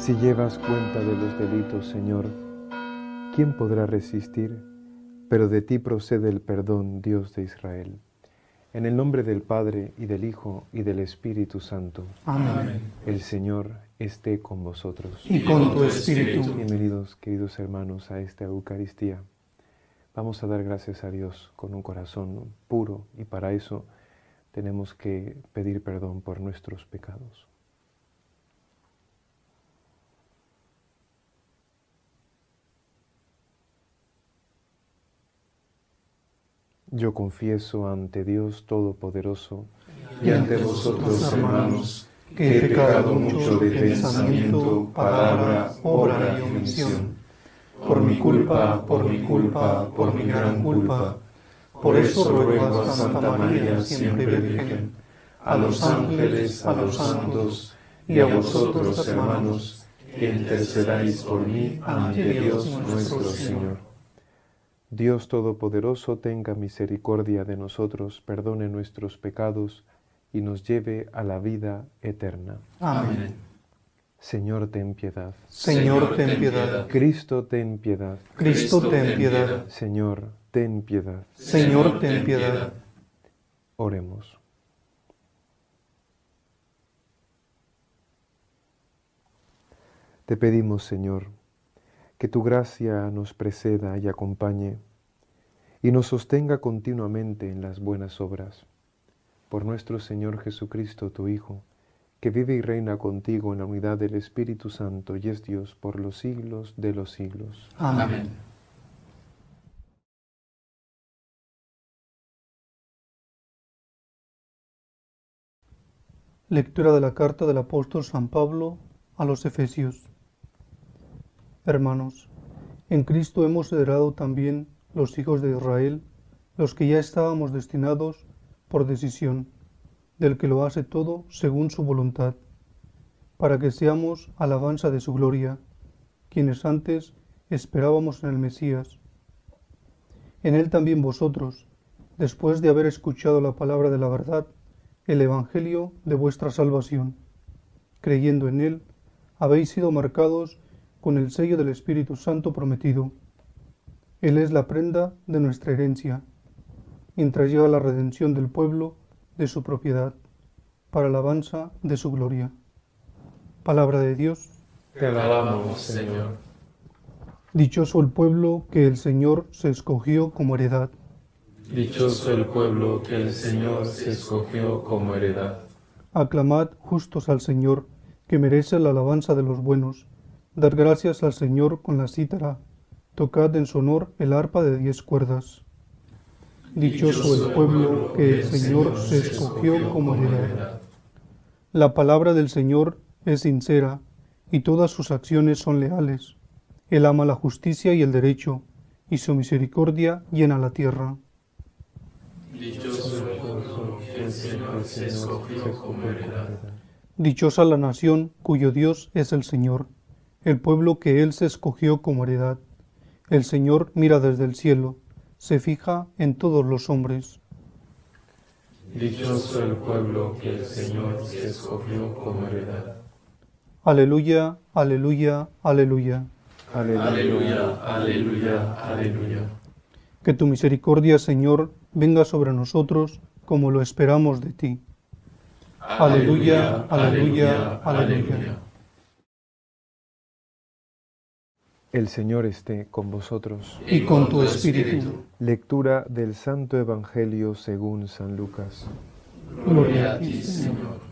Si llevas cuenta de los delitos, Señor, ¿quién podrá resistir? Pero de ti procede el perdón, Dios de Israel. En el nombre del Padre, y del Hijo, y del Espíritu Santo. Amén. El Señor esté con vosotros. Y con tu espíritu. Bienvenidos, queridos hermanos, a esta Eucaristía. Vamos a dar gracias a Dios con un corazón puro, y para eso tenemos que pedir perdón por nuestros pecados. Yo confieso ante Dios Todopoderoso Y ante vosotros, hermanos, que he pecado mucho de pensamiento, palabra, obra y omisión. Por mi culpa, por mi gran culpa. Por eso ruego a Santa María, siempre Virgen, a los ángeles, a los santos y a vosotros, hermanos, que intercedáis por mí ante Dios nuestro Señor. Dios Todopoderoso tenga misericordia de nosotros, perdone nuestros pecados y nos lleve a la vida eterna. Amén. Señor, ten piedad. Señor, ten piedad. Cristo, ten piedad. Cristo, ten piedad. Señor, ten piedad. Señor, ten piedad. Oremos. Te pedimos, Señor, que tu gracia nos preceda y acompañe y nos sostenga continuamente en las buenas obras. Por nuestro Señor Jesucristo, tu Hijo, que vive y reina contigo en la unidad del Espíritu Santo y es Dios por los siglos de los siglos. Amén. Lectura de la carta del apóstol San Pablo a los Efesios. Hermanos, en Cristo hemos heredado también los hijos de Israel, los que ya estábamos destinados por decisión, del que lo hace todo según su voluntad, para que seamos alabanza de su gloria, quienes antes esperábamos en el Mesías. En él también vosotros, después de haber escuchado la palabra de la verdad, el Evangelio de vuestra salvación, creyendo en él, habéis sido marcados con el sello del Espíritu Santo prometido. Él es la prenda de nuestra herencia, mientras llega la redención del pueblo de su propiedad, para alabanza de su gloria. Palabra de Dios. Te alabamos, Señor. Dichoso el pueblo que el Señor se escogió como heredad. Dichoso el pueblo que el Señor se escogió como heredad. Aclamad justos al Señor, que merece la alabanza de los buenos. Dar gracias al Señor con la cítara. Tocad en su honor el arpa de 10 cuerdas. Dichoso el pueblo que el Señor se escogió como heredad. La palabra del Señor es sincera, y todas sus acciones son leales. Él ama la justicia y el derecho, y su misericordia llena la tierra. Dichoso el pueblo que el Señor se escogió como heredad. Dichosa la nación cuyo Dios es el Señor, el pueblo que Él se escogió como heredad. El Señor mira desde el cielo, se fija en todos los hombres. Dichoso el pueblo que el Señor se escogió como heredad. Aleluya, aleluya, aleluya. Aleluya, aleluya, aleluya. Que tu misericordia, Señor, venga sobre nosotros como lo esperamos de ti. Aleluya, aleluya, aleluya. El Señor esté con vosotros. Y con tu espíritu. Lectura del Santo Evangelio según San Lucas. Gloria a ti, Señor.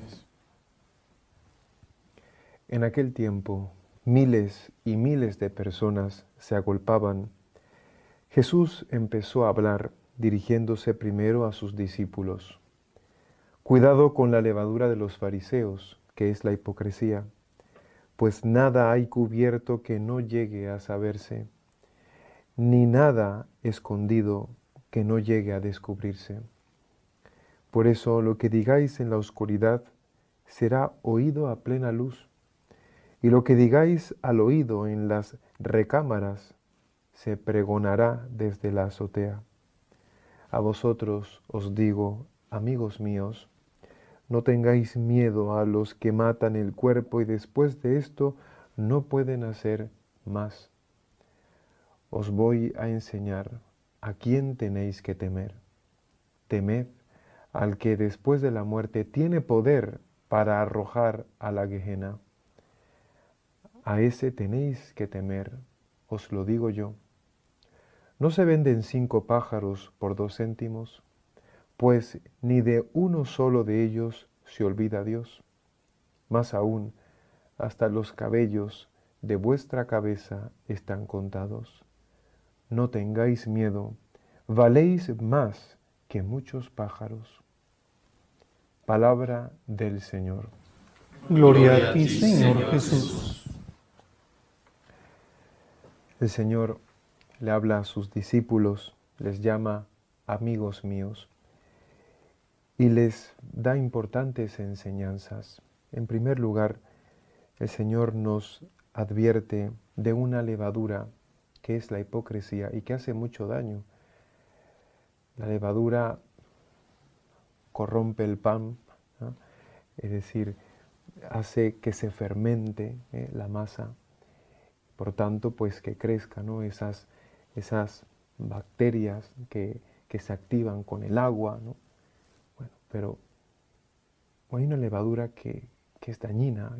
En aquel tiempo, miles y miles de personas se agolpaban. Jesús empezó a hablar, dirigiéndose primero a sus discípulos. Cuidado con la levadura de los fariseos, que es la hipocresía, pues nada hay cubierto que no llegue a saberse, ni nada escondido que no llegue a descubrirse. Por eso lo que digáis en la oscuridad será oído a plena luz, y lo que digáis al oído en las recámaras se pregonará desde la azotea. A vosotros os digo, amigos míos, no tengáis miedo a los que matan el cuerpo y después de esto no pueden hacer más. Os voy a enseñar a quién tenéis que temer. Temed al que después de la muerte tiene poder para arrojar a la Gehenna. A ese tenéis que temer, os lo digo yo. ¿No se venden 5 pájaros por 2 céntimos? Pues ni de uno solo de ellos se olvida Dios. Más aún, hasta los cabellos de vuestra cabeza están contados. No tengáis miedo, valéis más que muchos pájaros. Palabra del Señor. Gloria a ti, Señor Jesús. El Señor le habla a sus discípulos, les llama amigos míos y les da importantes enseñanzas. En primer lugar, el Señor nos advierte de una levadura que es la hipocresía y que hace mucho daño. La levadura corrompe el pan, ¿no? Es decir, hace que se fermente la masa, por tanto, pues que crezcan, ¿no? esas bacterias que se activan con el agua, ¿no? Bueno, pero hay una levadura que es dañina,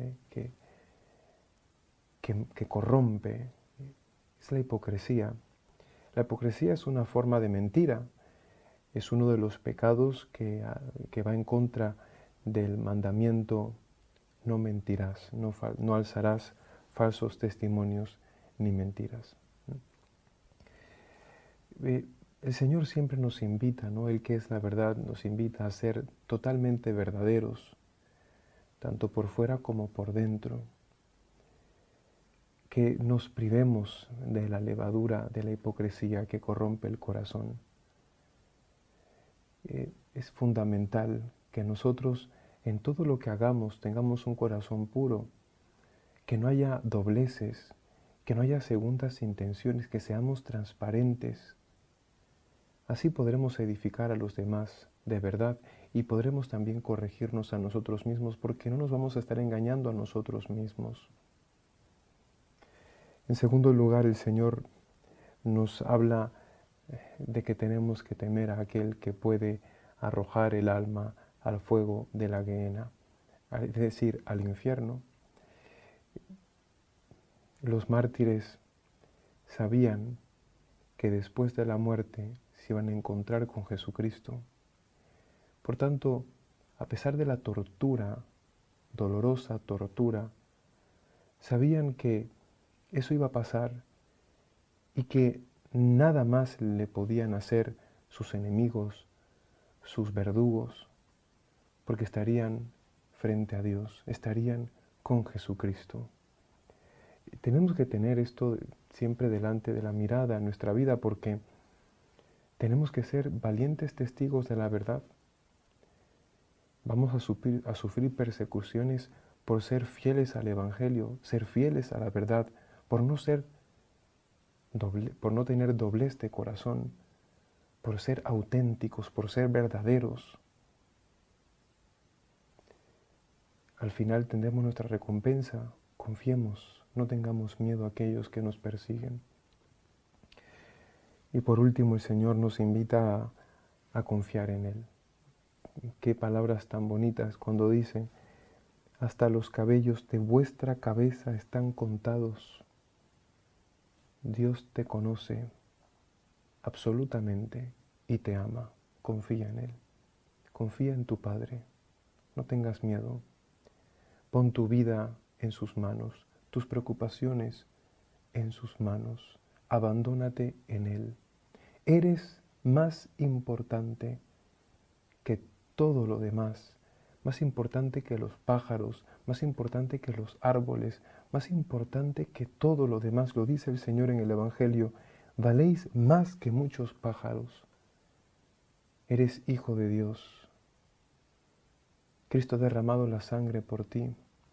que corrompe, es la hipocresía. La hipocresía es una forma de mentira, es uno de los pecados que va en contra del mandamiento: no mentirás, no alzarás falsos testimonios ni mentiras. El Señor siempre nos invita, ¿no? Él que es la verdad, nos invita a ser totalmente verdaderos, tanto por fuera como por dentro. Que nos privemos de la levadura, de la hipocresía que corrompe el corazón. Es fundamental que nosotros en todo lo que hagamos tengamos un corazón puro, que no haya dobleces, que no haya segundas intenciones, que seamos transparentes. Así podremos edificar a los demás de verdad y podremos también corregirnos a nosotros mismos, porque no nos vamos a estar engañando a nosotros mismos. En segundo lugar, el Señor nos habla de que tenemos que temer a aquel que puede arrojar el alma al fuego de la Gehenna, es decir, al infierno. Los mártires sabían que después de la muerte se iban a encontrar con Jesucristo. Por tanto, a pesar de la tortura, dolorosa tortura, sabían que eso iba a pasar y que nada más le podían hacer sus enemigos, sus verdugos, porque estarían frente a Dios, estarían con Jesucristo. Tenemos que tener esto siempre delante de la mirada en nuestra vida, porque tenemos que ser valientes testigos de la verdad. Vamos a sufrir persecuciones por ser fieles al Evangelio, ser fieles a la verdad, por no tener doblez de corazón, por ser auténticos, por ser verdaderos. Al final tendremos nuestra recompensa. Confiemos, no tengamos miedo a aquellos que nos persiguen. Y por último, el Señor nos invita a confiar en Él. Qué palabras tan bonitas cuando dice: hasta los cabellos de vuestra cabeza están contados. Dios te conoce absolutamente y te ama. Confía en Él. Confía en tu Padre. No tengas miedo. Pon tu vida en sus manos, tus preocupaciones en sus manos. Abandónate en Él. Eres más importante que todo lo demás, más importante que los pájaros, más importante que los árboles, más importante que todo lo demás. Lo dice el Señor en el Evangelio: valéis más que muchos pájaros. Eres hijo de Dios. Cristo ha derramado la sangre por ti.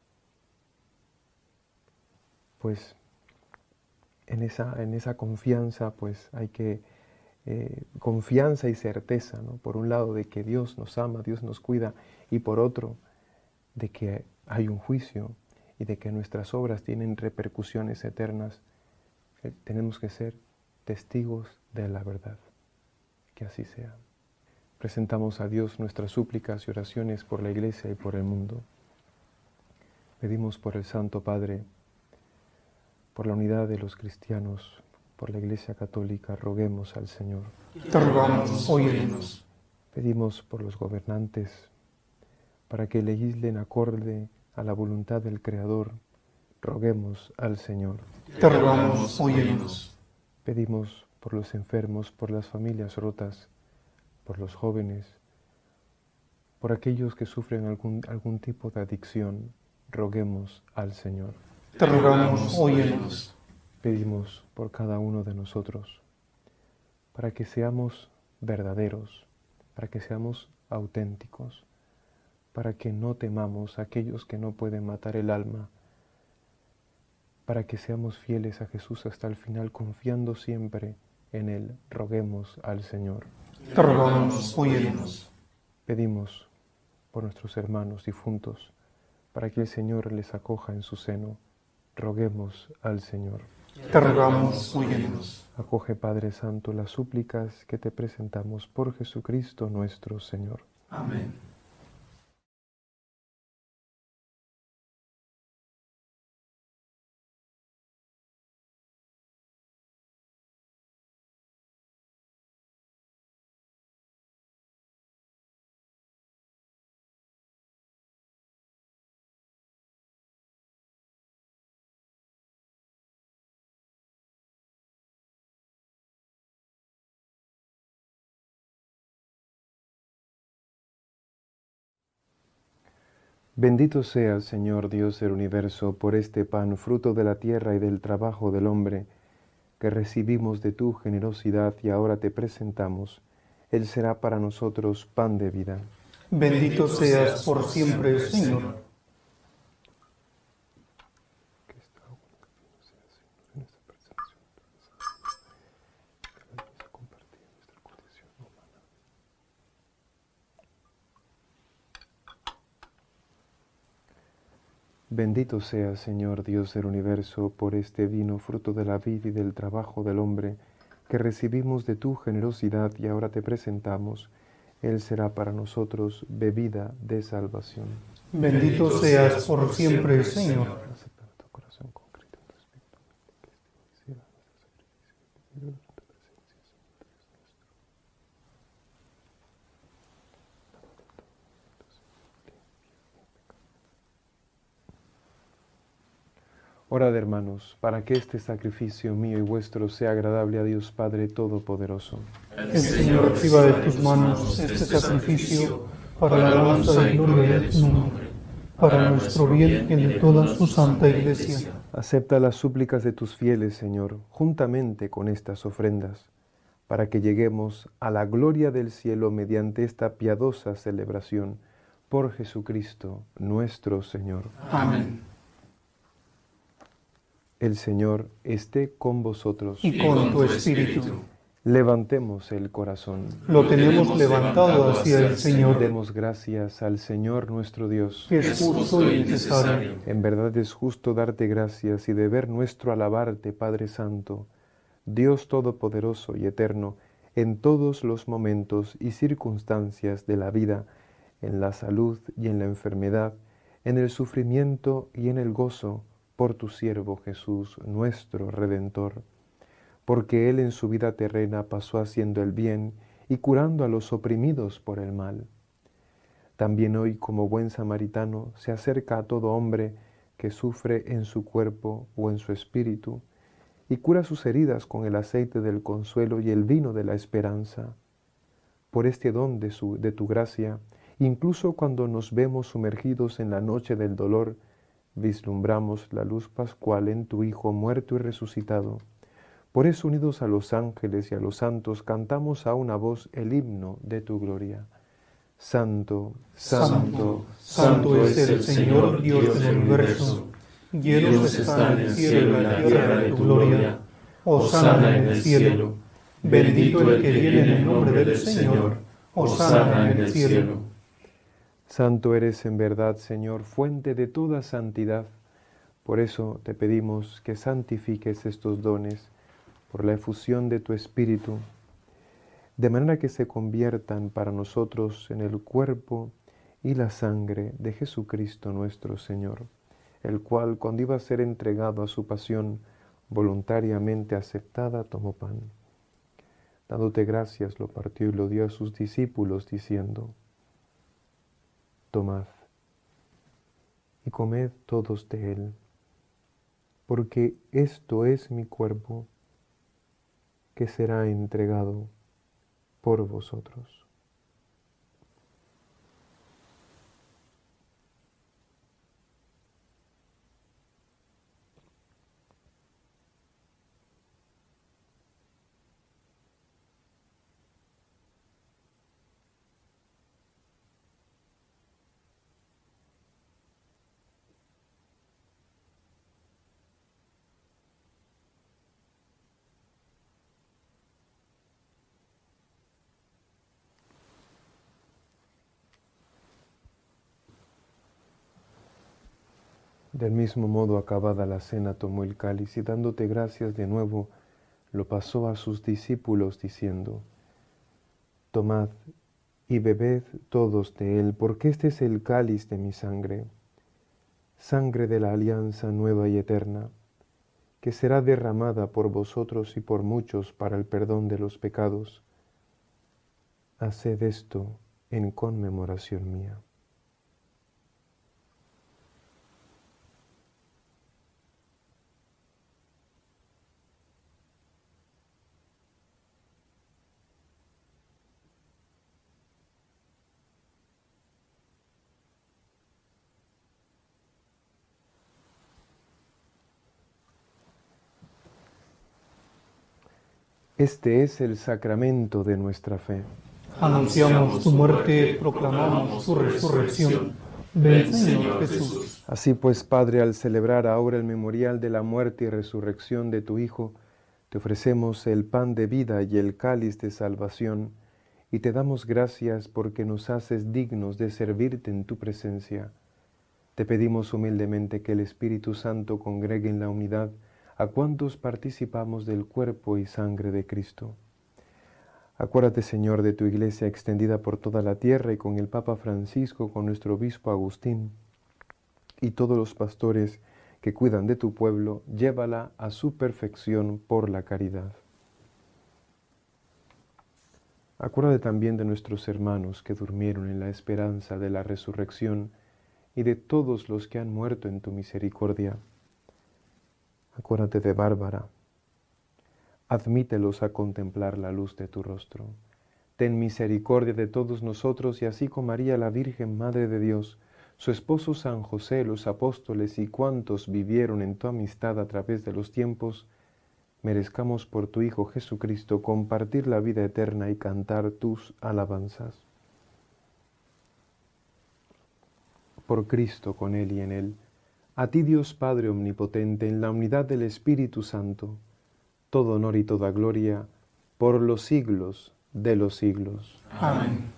Pues en esa confianza pues hay que confianza y certeza, ¿no? Por un lado, de que Dios nos ama, Dios nos cuida, y por otro, de que hay un juicio y de que nuestras obras tienen repercusiones eternas, tenemos que ser testigos de la verdad. Que así sea. Presentamos a Dios nuestras súplicas y oraciones por la Iglesia y por el mundo. Pedimos por el Santo Padre, por la unidad de los cristianos, por la Iglesia Católica, roguemos al Señor. Te rogamos, óyenos. Pedimos por los gobernantes, para que legislen acorde a la voluntad del Creador, roguemos al Señor. Te rogamos, óyenos. Pedimos por los enfermos, por las familias rotas, por los jóvenes, por aquellos que sufren algún tipo de adicción, roguemos al Señor. Te rogamos, óyenos. Pedimos por cada uno de nosotros, para que seamos verdaderos, para que seamos auténticos, para que no temamos a aquellos que no pueden matar el alma, para que seamos fieles a Jesús hasta el final, confiando siempre en Él, roguemos al Señor. Te rogamos, óyenos. Pedimos por nuestros hermanos difuntos, para que el Señor les acoja en su seno, roguemos al Señor. Te rogamos, óyenos. Acoge, Padre Santo, las súplicas que te presentamos por Jesucristo nuestro Señor. Amén. Bendito sea, Señor Dios del universo, por este pan, fruto de la tierra y del trabajo del hombre, que recibimos de tu generosidad y ahora te presentamos. Él será para nosotros pan de vida. Bendito seas por siempre, Señor. Bendito sea, Señor Dios del universo, por este vino, fruto de la vid y del trabajo del hombre, que recibimos de tu generosidad y ahora te presentamos. Él será para nosotros bebida de salvación. Bendito seas por siempre, Señor. Acepta nuestro corazón con Cristo, tu espíritu, que este nuestro sacrificio, tu presencia, Señor Dios nuestro. Orad, hermanos, para que este sacrificio mío y vuestro sea agradable a Dios Padre Todopoderoso. El Señor reciba de tus manos este sacrificio para la alabanza y gloria de tu nombre, para nuestro bien y el de toda su santa Iglesia. Acepta las súplicas de tus fieles, Señor, juntamente con estas ofrendas, para que lleguemos a la gloria del cielo mediante esta piadosa celebración, por Jesucristo nuestro Señor. Amén. El Señor esté con vosotros. Y con tu espíritu. Levantemos el corazón. Lo tenemos levantado hacia el Señor. Demos gracias al Señor nuestro Dios. Que es justo y necesario. En verdad es justo darte gracias y deber nuestro alabarte, Padre Santo, Dios Todopoderoso y Eterno, en todos los momentos y circunstancias de la vida, en la salud y en la enfermedad, en el sufrimiento y en el gozo, por tu siervo Jesús, nuestro Redentor, porque Él en su vida terrena pasó haciendo el bien y curando a los oprimidos por el mal. También hoy, como buen samaritano, se acerca a todo hombre que sufre en su cuerpo o en su espíritu, y cura sus heridas con el aceite del consuelo y el vino de la esperanza. Por este don de tu gracia, incluso cuando nos vemos sumergidos en la noche del dolor, vislumbramos la luz pascual en tu Hijo muerto y resucitado. Por eso, unidos a los ángeles y a los santos, cantamos a una voz el himno de tu gloria. Santo, santo, santo es el Señor Dios del universo. Llenos están el cielo y la tierra de tu gloria. Hosana en el cielo. Bendito el que viene en el nombre del Señor. Hosana en el cielo. Santo eres en verdad, Señor, fuente de toda santidad. Por eso te pedimos que santifiques estos dones por la efusión de tu Espíritu, de manera que se conviertan para nosotros en el cuerpo y la sangre de Jesucristo nuestro Señor, el cual, cuando iba a ser entregado a su pasión voluntariamente aceptada, tomó pan. Dándote gracias, lo partió y lo dio a sus discípulos, diciendo: Tomad y comed todos de él, porque esto es mi cuerpo, que será entregado por vosotros. Del mismo modo, acabada la cena, tomó el cáliz y dándote gracias de nuevo, lo pasó a sus discípulos, diciendo: Tomad y bebed todos de él, porque este es el cáliz de mi sangre, sangre de la alianza nueva y eterna, que será derramada por vosotros y por muchos para el perdón de los pecados. Haced esto en conmemoración mía. Este es el sacramento de nuestra fe. Anunciamos tu muerte, proclamamos tu resurrección. Ven, Señor Jesús. Así pues, Padre, al celebrar ahora el memorial de la muerte y resurrección de tu Hijo, te ofrecemos el pan de vida y el cáliz de salvación, y te damos gracias porque nos haces dignos de servirte en tu presencia. Te pedimos humildemente que el Espíritu Santo congregue en la unidad a cuantos participamos del cuerpo y sangre de Cristo. Acuérdate, Señor, de tu Iglesia extendida por toda la tierra y con el Papa Francisco, con nuestro Obispo Agustín y todos los pastores que cuidan de tu pueblo, llévala a su perfección por la caridad. Acuérdate también de nuestros hermanos que durmieron en la esperanza de la resurrección y de todos los que han muerto en tu misericordia. Acuérdate de Bárbara. Admítelos a contemplar la luz de tu rostro. Ten misericordia de todos nosotros y así con María la Virgen Madre de Dios, su esposo San José, los apóstoles y cuantos vivieron en tu amistad a través de los tiempos, merezcamos por tu Hijo Jesucristo compartir la vida eterna y cantar tus alabanzas. Por Cristo, con Él y en Él, a ti Dios Padre Omnipotente, en la unidad del Espíritu Santo, todo honor y toda gloria, por los siglos de los siglos. Amén.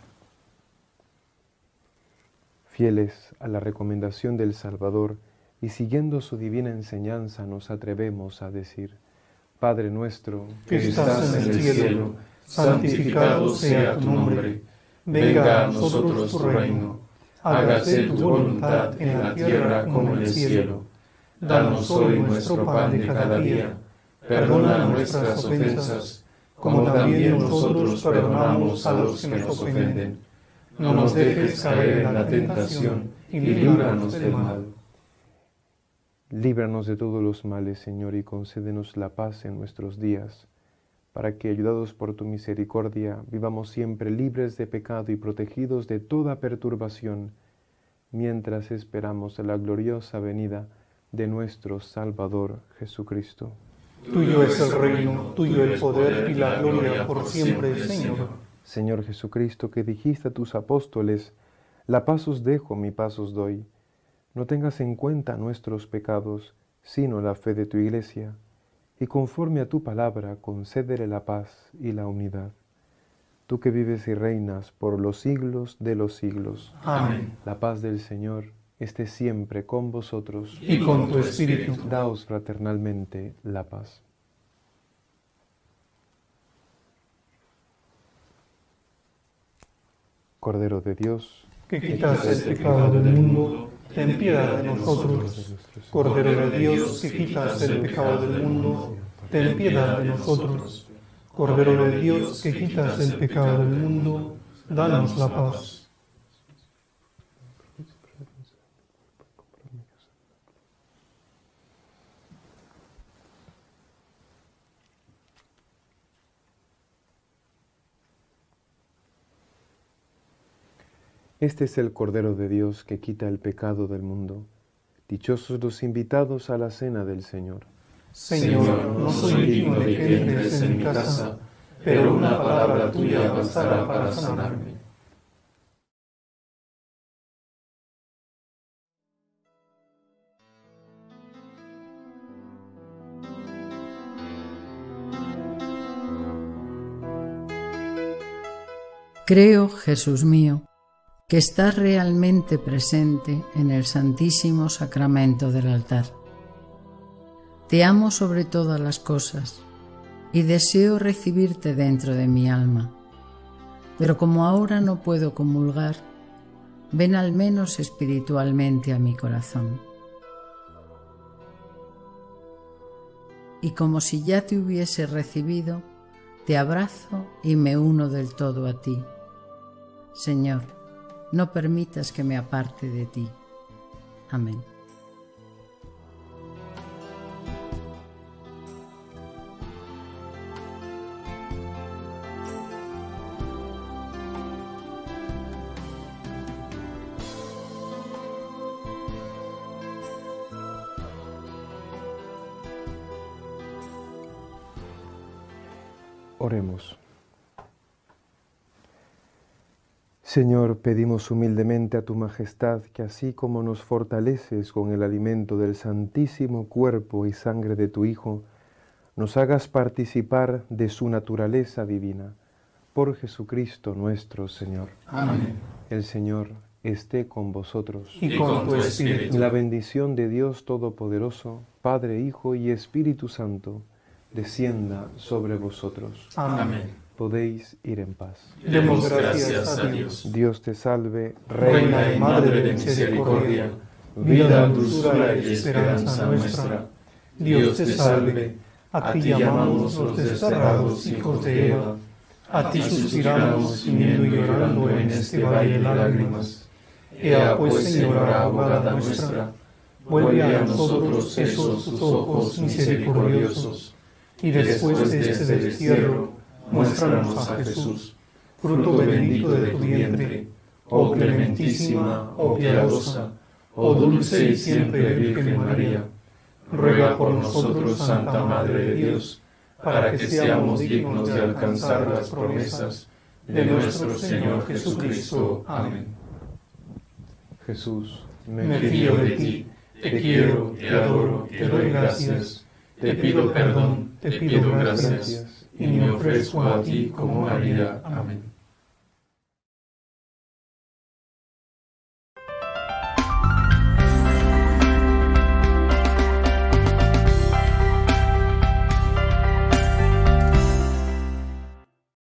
Fieles a la recomendación del Salvador y siguiendo su divina enseñanza, nos atrevemos a decir: Padre nuestro, que estás en el cielo, santificado sea tu nombre. Venga a nosotros tu reino. Hágase tu voluntad en la tierra como en el cielo. Danos hoy nuestro pan de cada día. Perdona nuestras ofensas, como también nosotros perdonamos a los que nos ofenden. No nos dejes caer en la tentación y líbranos del mal. Líbranos de todos los males, Señor, y concédenos la paz en nuestros días, para que, ayudados por tu misericordia, vivamos siempre libres de pecado y protegidos de toda perturbación, mientras esperamos la gloriosa venida de nuestro Salvador Jesucristo. Tuyo es el reino, tuyo el poder y la gloria por siempre, Señor. Señor Jesucristo, que dijiste a tus apóstoles: la paz os dejo, mi paz os doy. No tengas en cuenta nuestros pecados, sino la fe de tu Iglesia, y conforme a tu palabra, concédele la paz y la unidad. Tú que vives y reinas por los siglos de los siglos. Amén. La paz del Señor esté siempre con vosotros y con tu espíritu. Daos fraternalmente la paz. Cordero de Dios, que quitas el pecado del mundo, ten piedad de nosotros. Cordero de Dios, que quitas el pecado del mundo, ten piedad de nosotros. Cordero de Dios, que quitas el pecado del mundo, danos la paz. Este es el Cordero de Dios que quita el pecado del mundo. Dichosos los invitados a la cena del Señor. Señor, no soy digno de que entres en mi casa, pero una palabra tuya bastará para sanarme. Creo, Jesús mío, que estás realmente presente en el Santísimo Sacramento del altar. Te amo sobre todas las cosas y deseo recibirte dentro de mi alma. Pero como ahora no puedo comulgar, ven al menos espiritualmente a mi corazón. Y como si ya te hubiese recibido, te abrazo y me uno del todo a ti. Señor, no permitas que me aparte de ti. Amén. Oremos. Señor, pedimos humildemente a tu majestad que así como nos fortaleces con el alimento del santísimo cuerpo y sangre de tu Hijo, nos hagas participar de su naturaleza divina. Por Jesucristo nuestro Señor. Amén. El Señor esté con vosotros. Y con tu espíritu. La bendición de Dios Todopoderoso, Padre, Hijo y Espíritu Santo, descienda sobre vosotros. Amén. Podéis ir en paz. Demos gracias a Dios. Dios te salve, Reina y Madre de misericordia, vida, dulzura y esperanza nuestra. Dios te salve. A ti llamamos los desterrados hijos de Eva. A ti suspiramos gimiendo y llorando en este valle de lágrimas. Ea pues, Señora, abogada nuestra, vuelve a nosotros esos tus ojos misericordiosos, y después de este destierro, muéstranos a Jesús, fruto bendito de tu vientre, oh clementísima, oh piadosa, oh dulce y siempre Virgen María. Ruega por nosotros, Santa Madre de Dios, para que seamos dignos de alcanzar las promesas de nuestro Señor Jesucristo. Amén. Jesús, Me fío de ti, te quiero, te adoro, te doy gracias, te pido perdón, te pido gracias, y me ofrezco a ti como María. Amén.